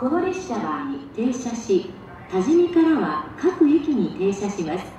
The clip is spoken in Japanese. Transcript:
この列車は停車し、多治見からは各駅に停車します。